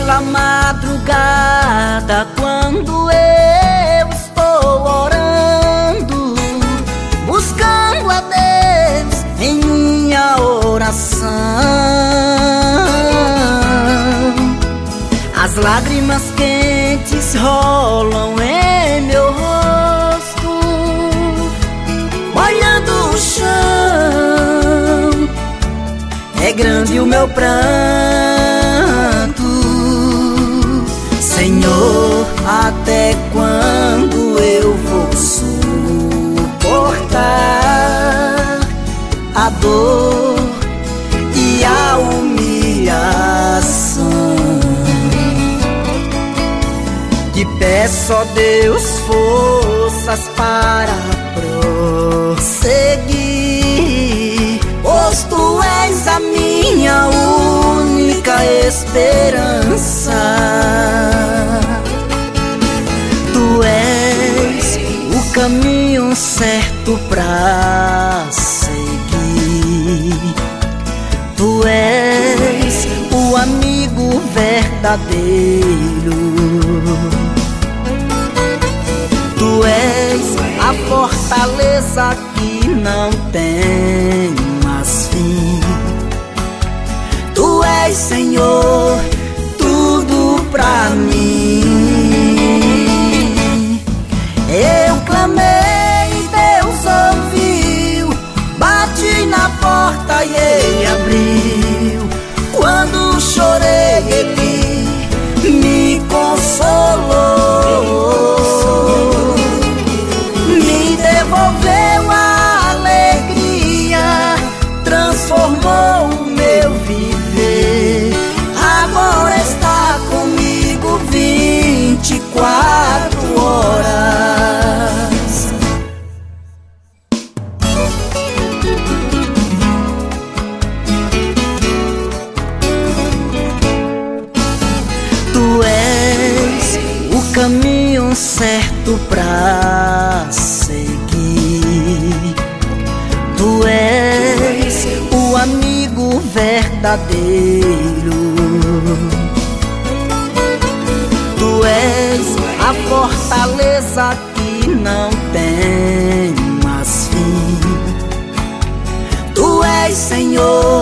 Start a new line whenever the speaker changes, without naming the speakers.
pela madrugada, quando eu estou orando, buscando a Deus em minha oração. As lágrimas quentes rolam em meu rosto, molhando o chão. É grande o meu pranto, Senhor, até quando eu vou suportar a dor e a humilhação? Te peço, ó Deus, forças para prosseguir, pois Tu és a minha única esperança. Tu és o caminho certo pra seguir. Tu és o amigo verdadeiro. Tu és a fortaleza que não tem mais fim. Tu és, Senhor, tudo pra mim. Eu clamei, Deus ouviu, bati na porta e Ele abriu. Quando chorei, Ele me consolou, me devolveu a alegria, transformou o meu viver. Agora está comigo 24 horas. Tu és o caminho certo pra seguir. Tu és o amigo verdadeiro. Tu és a fortaleza que não tem mais fim. Tu és, Senhor,